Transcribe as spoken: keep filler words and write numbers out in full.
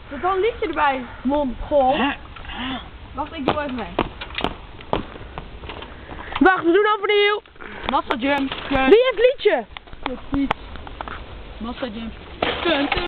Zet dan een liedje erbij, mondgol. Wacht, ik doe even mee. Wacht, we doen overnieuw. Massa jump. Wie heeft liedje? Massa jump.